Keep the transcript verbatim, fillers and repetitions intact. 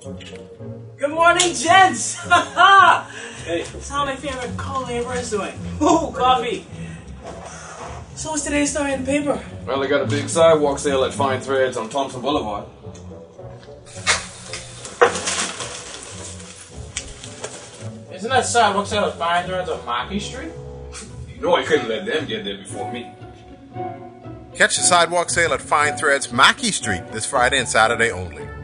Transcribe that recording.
Good morning, gents! Hey. That's how my favorite co-laborer is doing. Ooh, coffee! So what's today's story in the paper? Well, they got a big sidewalk sale at Fine Threads on Thompson Boulevard. Isn't that sidewalk sale at Fine Threads on Market Street? You know I couldn't let them get there before me. Catch the sidewalk sale at Fine Threads, Mackey Street, this Friday and Saturday only.